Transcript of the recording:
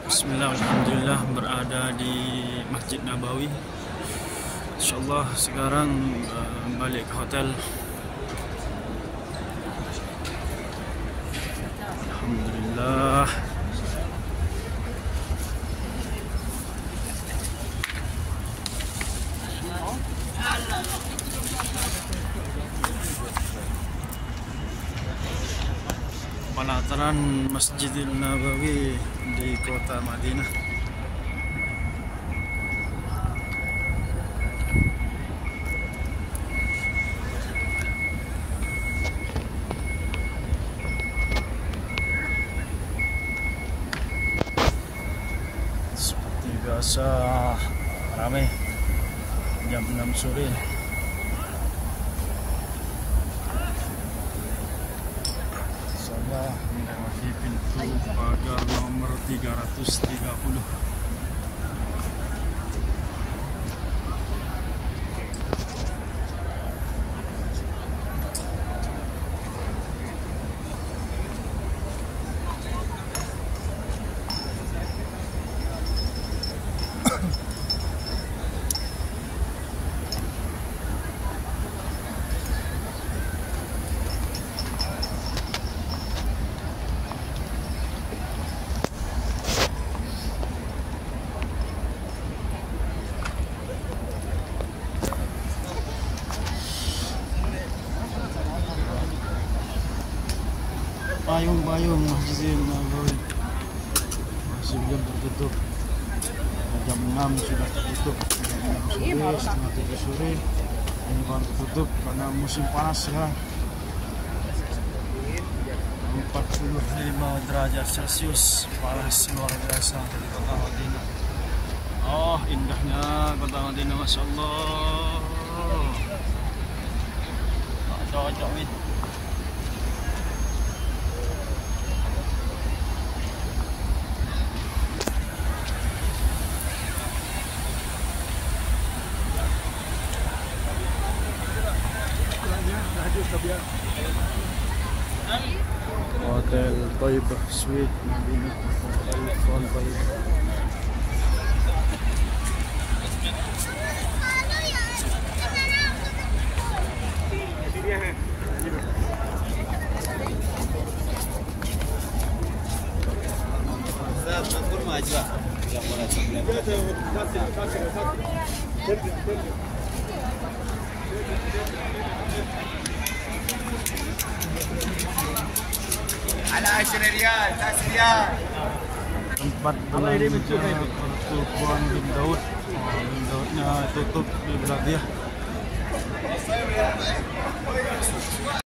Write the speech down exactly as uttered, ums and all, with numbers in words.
Bismillah, alhamdulillah berada di Masjid Nabawi. InsyaAllah sekarang uh, balik ke hotel. Alhamdulillah. Pelataran Masjidil Nabawi di kota Madinah. Seperti biasa ramai jam enam sore. Saya melewati pintu pagar nomor tiga ratus tiga puluh. Payung-payung Masjidil Nabawi masih belum tertutup. Jam enam sudah tertutup. Jam enam sore, setengah tiga sore ini baru tertutup karena musim panas sekarang. empat puluh lima derajat Celcius, panas luar biasa di kota Madinah. Oh, indahnya kota Madinah, masya Allah. Tak cocok ini. Hotel Thayyibah Suite Madinah, Hotel Thayyibah. على عشرة ريال تسعة ريال. Tempat belanja pertukuan bin Daud. Bin Daudnya tutup di belah dia.